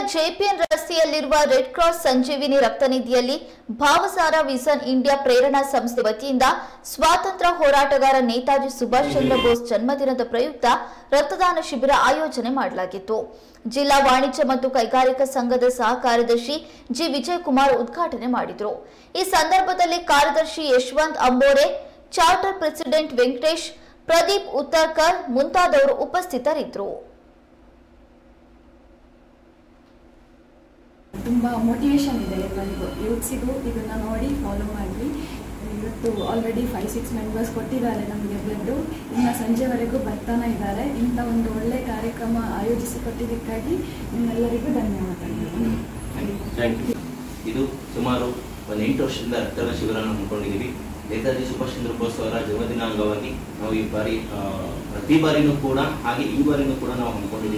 ಜೆಪಿಎನ್ ರಸ್ತೆಯಲ್ಲಿರುವ Red Cross Sanjeevini ರಕ್ತನಿಧಿಯಲ್ಲಿ Bhavasara vision India Prerana ಸಂಸ್ಥೆ ವತಿಯಿಂದ ಸ್ವಾತಂತ್ರ್ಯ ಹೋರಾಟಗಾರ ನೇತಾಜಿ ಸುಭಾಷ್ ಚಂದ್ರ ಬೋಸ್ ಜನ್ಮದಿನದ ಪ್ರಯುಕ್ತ ರಕ್ತದಾನ ಶಿಬಿರ ಆಯೋಜನೆ ಮಾಡಲಾಗಿತ್ತು. ಜಿಲ್ಲಾ ವಾಣಿಜ್ಯ ಮತ್ತು ಕೈಗಾರಿಕಾ ಸಂಘದ ಸಹ ಕಾರ್ಯದರ್ಶಿ ಜಿ ವಿಜಯಕುಮಾರ್ ಉದ್ಘಾಟನೆ ಮಾಡಿದರು. ಈ ಸಂದರ್ಭದಲ್ಲಿ ಕಾರ್ಯದರ್ಶಿ ಯಶವಂತ್ ಅಂಬೋರೆ, ಚಾರ್ಟರ್ ಪ್ರೆಸಿಡೆಂಟ್ ವೆಂಕಟೇಶ್, ಪ್ರದೀಪ್ ಉತ್ತರ್ಕರ್ ಮುಂತಾದವರು ಉಪಸ್ಥಿತರಿದ್ದರು. ತುಂಬ ಮೋಟಿವೇಶನ್ ಇದೆ ಎಲ್ಲರಿಗೂ, ಯೂತ್ಸಿಗೂ ಇದನ್ನು ನೋಡಿ ಫಾಲೋ ಮಾಡಿ. ಇವತ್ತು ಆಲ್ರೆಡಿ 5-6 ಮೆಂಬರ್ಸ್ ಕೊಟ್ಟಿದ್ದಾರೆ ನಮಗೆ ಬ್ಲಡ್ಡು, ಇನ್ನು ಸಂಜೆವರೆಗೂ ಬರ್ತಾನೆ ಇದ್ದಾರೆ. ಇಂಥ ಒಂದು ಒಳ್ಳೆ ಕಾರ್ಯಕ್ರಮ ಆಯೋಜಿಸಿಕೊಟ್ಟಿದ್ದಕ್ಕಾಗಿ ನಿಮ್ಮೆಲ್ಲರಿಗೂ ಧನ್ಯವಾದಗಳು. ಇದು ಸುಮಾರು 8 ವರ್ಷದಿಂದ ರಕ್ತದಾನ ಶಿಬಿರ ಹಮ್ಮಿಕೊಂಡಿದ್ದೀವಿ. ನೇತಾಜಿ ಸುಭಾಷ್ ಚಂದ್ರ ಬೋಸ್ ಅವರ ಜನ್ಮದಿನ ಅಂಗವಾಗಿ ನಾವು ಈ ಬಾರಿ ಪ್ರತಿ ಬಾರಿನೂ ಕೂಡ ಹಾಗೆ ಈ ಬಾರಿನೂ ಕೂಡ ನಾವು ಹಮ್ಮಿಕೊಂಡಿದ್ದೀವಿ.